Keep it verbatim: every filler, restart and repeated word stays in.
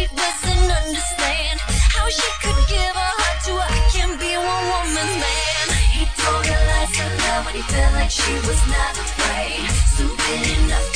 doesn't understand how she could give her heart to I can be one woman's man. He told her lies of love when he felt like she was not afraid. Stupid enough